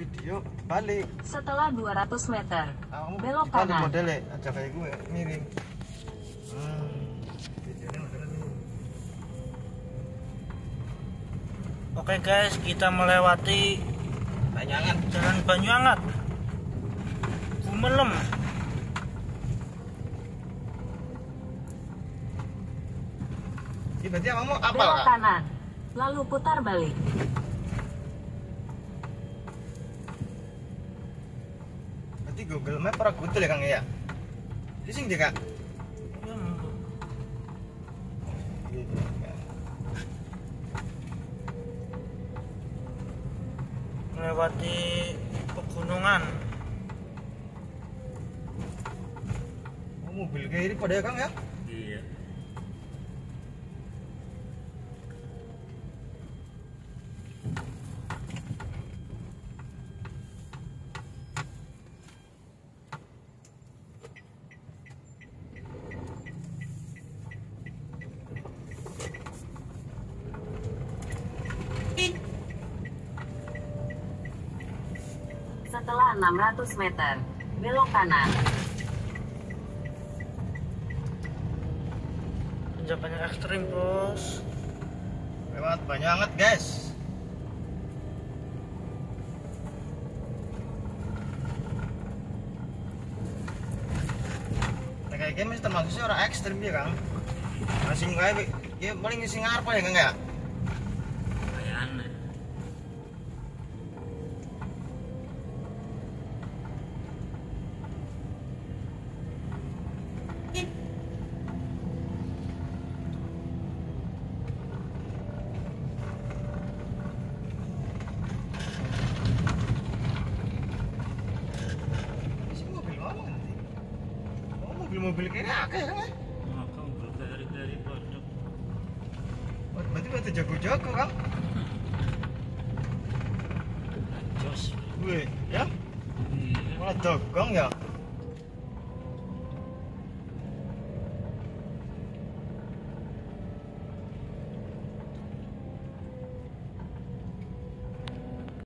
video balik. Setelah 200 meter, belok balik kanan. modelnya aja kayak gue miring. Videonya modelnya miring. Oke guys, kita melewati Banyangan. Jalan Banyuangat, Gumelem. Ini berarti kamu apa Belok kak? kanan, lalu putar balik. Berarti Google Map para gudel ya kang ya? Ini sing dia kak? Melewati pegunungan. Oh, mobil kayak ini pada ya kang ya? Iya. Setelah 600 meter, belok kanan. Tanjakannya ekstrim bos. Lewat Banyangat guys. Nah, kayak gini masih termasuk sih orang ekstrim ya kang. Masih kayak ya paling ngisi ngarep ya kang ya. Kayak aneh. Isi mobil apa nanti? Oh mobil-mobil kayaknya akeh kan ya? Maka dari produk. Oh, berarti berarti jago-jago kang. Jos. Wih, ya? Iya. Malah dogong ya?